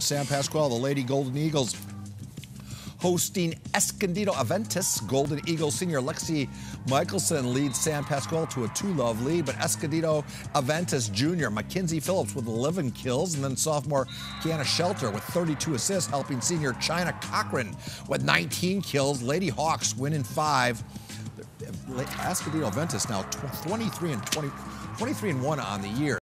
San Pasqual, the Lady Golden Eagles hosting Escondido Aventus. Golden Eagles senior Lexi Michelson leads San Pasqual to a 2-love lead, but Escondido Aventus junior Mackenzie Phillips with 11 kills, and then sophomore Kiana Shelter with 32 assists, helping senior China Cochran with 19 kills. Lady Hawks win in 5. Escondido Aventus now 23 and 1 on the year.